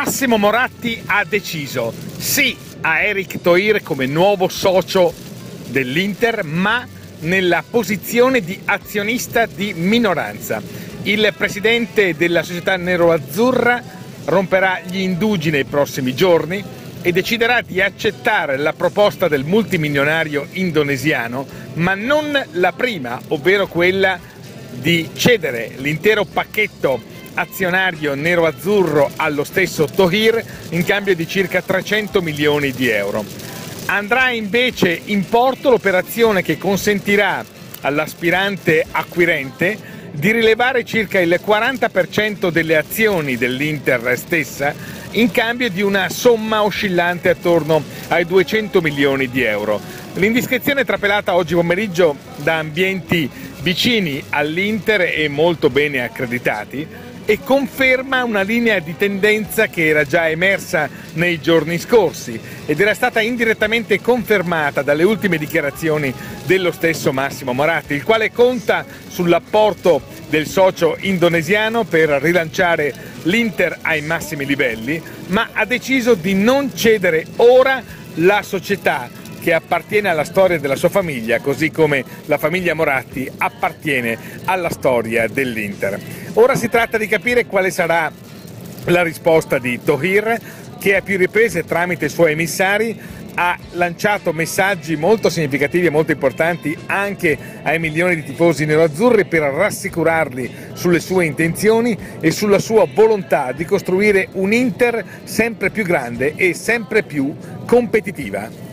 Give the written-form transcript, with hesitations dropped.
Massimo Moratti ha deciso sì a Eric Thohir come nuovo socio dell'Inter, ma nella posizione di azionista di minoranza. Il presidente della società neroazzurra romperà gli indugi nei prossimi giorni e deciderà di accettare la proposta del multimilionario indonesiano, ma non la prima, ovvero quella di cedere l'intero pacchetto azionario nero-azzurro allo stesso Thohir in cambio di circa 300 milioni di euro. Andrà invece in porto l'operazione che consentirà all'aspirante acquirente di rilevare circa il 40% delle azioni dell'Inter stessa in cambio di una somma oscillante attorno ai 200 milioni di euro. L'indiscrezione è trapelata oggi pomeriggio da ambienti vicini all'Inter e molto bene accreditati e conferma una linea di tendenza che era già emersa nei giorni scorsi ed era stata indirettamente confermata dalle ultime dichiarazioni dello stesso Massimo Moratti, il quale conta sull'apporto del socio indonesiano per rilanciare l'Inter ai massimi livelli, ma ha deciso di non cedere ora la società che appartiene alla storia della sua famiglia, così come la famiglia Moratti appartiene alla storia dell'Inter. Ora si tratta di capire quale sarà la risposta di Thohir, che a più riprese tramite i suoi emissari ha lanciato messaggi molto significativi e molto importanti anche ai milioni di tifosi neroazzurri per rassicurarli sulle sue intenzioni e sulla sua volontà di costruire un Inter sempre più grande e sempre più competitiva.